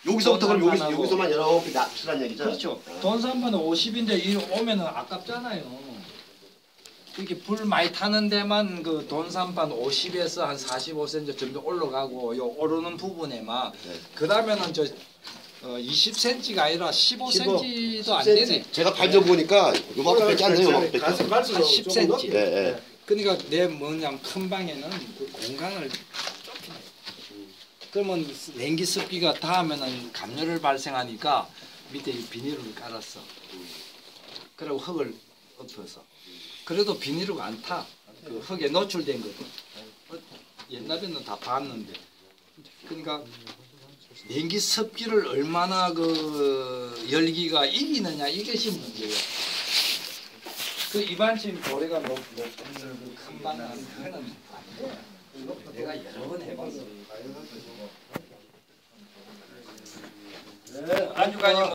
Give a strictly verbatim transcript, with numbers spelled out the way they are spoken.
여기서부터 그럼 여기서, 여기서만 이렇게 낮추란 얘기죠? 그렇죠. 돈산반은 오십인데 이 오면은 아깝잖아요. 이렇게 불 많이 타는 데만 그 돈산반 오십에서 한 사십오 센티미터 정도 올라가고 요 오르는 부분에만 네. 그 다음에는 저 어, 이십 센티미터가 아니라 십오 센티미터도 안 되네. 제가 발져보니까 요만큼밖에 안 돼요. 요만큼밖에. 한 십 센티미터. 네, 네. 그러니까 내 뭐냐면 큰 방에는 그 공간을 좁히네. 그러면 냉기 습기가 닿으면은 감열을 발생하니까 밑에 이 비닐을 깔았어. 그리고 흙을 엎어서. 그래도 비닐루가 안 타. 그 흙에 노출된 거든. 옛날에는 다 봤는데. 그러니까 냉기 습기를 얼마나 그 열기가 이기느냐 이것이 문제예요. 그 이반침 고래가 높, 높은 큰 방은 그거는 안 돼. 내가 여러 번 해봤어. 안주관이